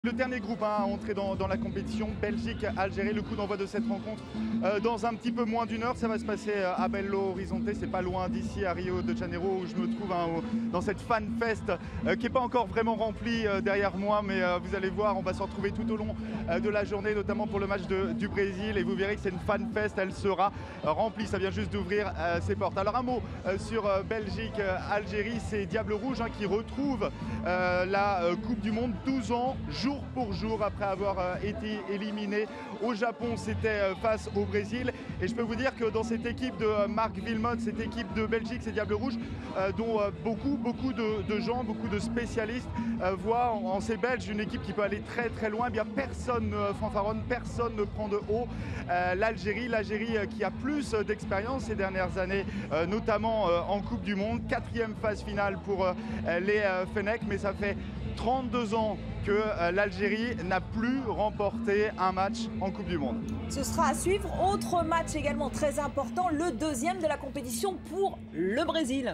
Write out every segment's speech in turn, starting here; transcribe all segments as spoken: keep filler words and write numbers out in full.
Le dernier groupe hein, à entrer dans, dans la compétition, Belgique, Algérie, le coup d'envoi de cette rencontre euh, dans un petit peu moins d'une heure, ça va se passer à Belo Horizonte, c'est pas loin d'ici à Rio de Janeiro où je me trouve hein, au, dans cette fan fest euh, qui n'est pas encore vraiment remplie euh, derrière moi, mais euh, vous allez voir, on va se retrouver tout au long euh, de la journée, notamment pour le match de, du Brésil, et vous verrez que c'est une fan fest, elle sera euh, remplie, ça vient juste d'ouvrir euh, ses portes. Alors un mot euh, sur euh, Belgique, euh, Algérie, c'est Diable Rouge hein, qui retrouve euh, la euh, Coupe du Monde douze ans, jour pour jour après avoir euh, été éliminé au Japon, c'était euh, face au Brésil, et je peux vous dire que dans cette équipe de euh, Marc Wilmots, cette équipe de Belgique, c'est Diable Rouge, euh, dont euh, beaucoup, beaucoup de, de gens, beaucoup de spécialistes euh, voient en, en ces Belges une équipe qui peut aller très très loin. Eh bien personne ne fanfaronne, personne ne prend de haut euh, l'Algérie, l'Algérie euh, qui a plus euh, d'expérience ces dernières années, euh, notamment euh, en Coupe du Monde, quatrième phase finale pour euh, les euh, Fennecs, mais ça fait trente-deux ans que euh, l'Algérie n'a plus remporté un match en Coupe du Monde. Ce sera à suivre. Autre match également très important, le deuxième de la compétition pour le Brésil.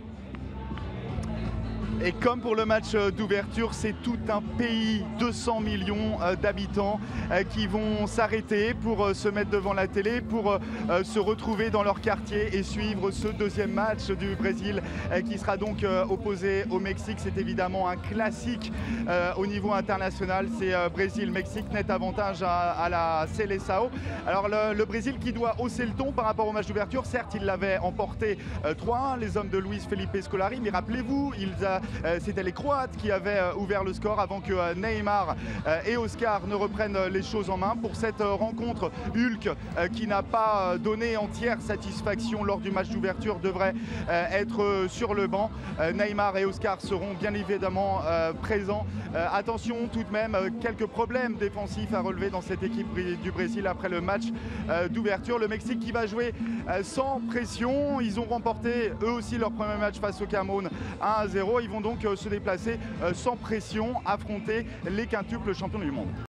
Et comme pour le match d'ouverture, c'est tout un pays, deux cents millions d'habitants qui vont s'arrêter pour se mettre devant la télé, pour se retrouver dans leur quartier et suivre ce deuxième match du Brésil qui sera donc opposé au Mexique. C'est évidemment un classique au niveau international, c'est Brésil-Mexique, net avantage à, à la Seleção. Alors le, le Brésil qui doit hausser le ton par rapport au match d'ouverture, certes il l'avait emporté trois un, les hommes de Luis Felipe Scolari, mais rappelez-vous, ils a Euh, c'était les Croates qui avaient euh, ouvert le score avant que euh, Neymar euh, et Oscar ne reprennent euh, les choses en main. Pour cette euh, rencontre, Hulk, euh, qui n'a pas euh, donné entière satisfaction lors du match d'ouverture, devrait euh, être euh, sur le banc. Euh, Neymar et Oscar seront bien évidemment euh, présents. Euh, attention tout de même, euh, quelques problèmes défensifs à relever dans cette équipe du Brésil après le match euh, d'ouverture. Le Mexique qui va jouer euh, sans pression. Ils ont remporté eux aussi leur premier match face au Cameroun un à zéro. Ils vont donc euh, se déplacer euh, sans pression, affronter les quintuples champions du monde.